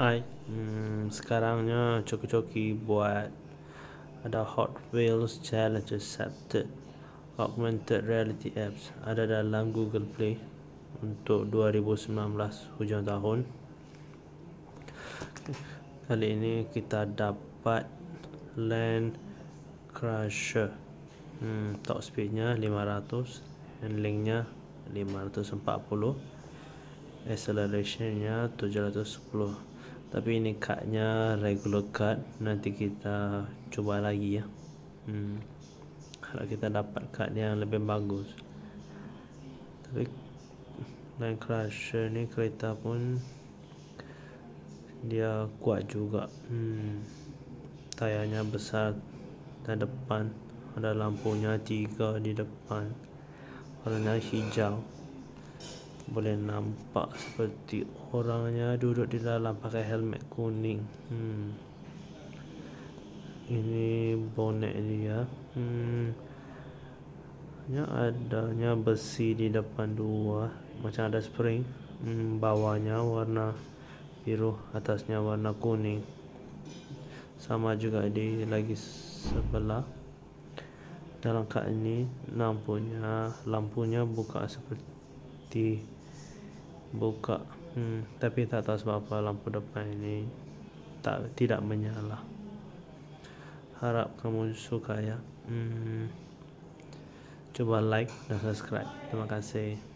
Hai, sekarangnya Coki-Coki buat ada Hot Wheels Challenge Accepted Augmented Reality Apps, ada dalam Google Play untuk 2019 hujung tahun. Kali ini kita dapat Land Crusher. Top speednya 500, handlingnya 540, accelerationnya 710. Tapi ini cardnya regular card, nanti kita coba lagi ya. Kalau kita dapat card yang lebih bagus. Tapi Land Crusher ni kereta pun dia kuat juga. Tayarnya besar dan depan, ada lampunya 3 di depan, warna hijau. Boleh nampak seperti orangnya duduk di dalam pakai helmet kuning. Ini bonet dia. Adanya besi di depan dua, macam ada spring. Bawahnya warna biru, atasnya warna kuning. Sama juga di lagi sebelah. Dalam kad ini lampunya buka seperti buka, tapi tak tahu sebab apa lampu depan ini tidak menyala. Harap kamu suka ya. Coba like dan subscribe. Terima kasih.